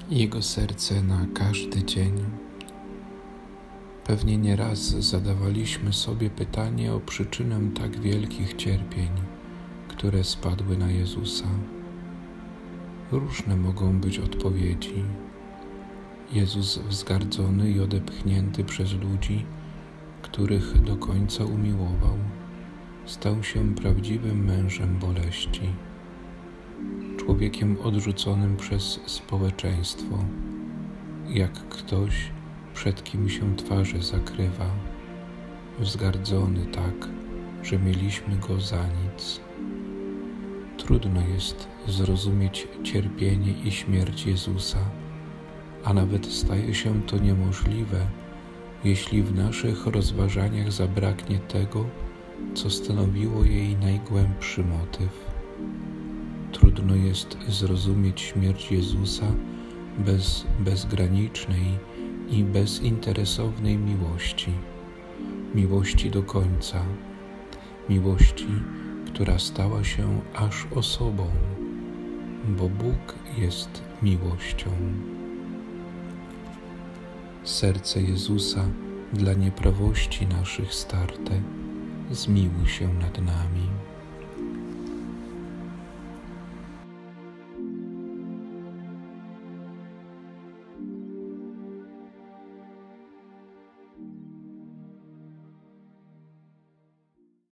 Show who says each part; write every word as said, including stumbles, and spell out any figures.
Speaker 1: Jego serce na każdy dzień. Pewnie nieraz zadawaliśmy sobie pytanie o przyczynę tak wielkich cierpień, które spadły na Jezusa. Różne mogą być odpowiedzi. Jezus wzgardzony i odepchnięty przez ludzi, których do końca umiłował, stał się prawdziwym mężem boleści. Człowiekiem odrzuconym przez społeczeństwo, jak ktoś, przed kim się twarze zakrywa, wzgardzony tak, że mieliśmy go za nic. Trudno jest zrozumieć cierpienie i śmierć Jezusa, a nawet staje się to niemożliwe, jeśli w naszych rozważaniach zabraknie tego, co stanowiło jej najgłębszy motyw. Trudno jest zrozumieć śmierć Jezusa bez bezgranicznej i bezinteresownej miłości, miłości do końca, miłości, która stała się aż osobą, bo Bóg jest miłością. Serce Jezusa dla nieprawości naszych starte, zmiłuj się nad nami.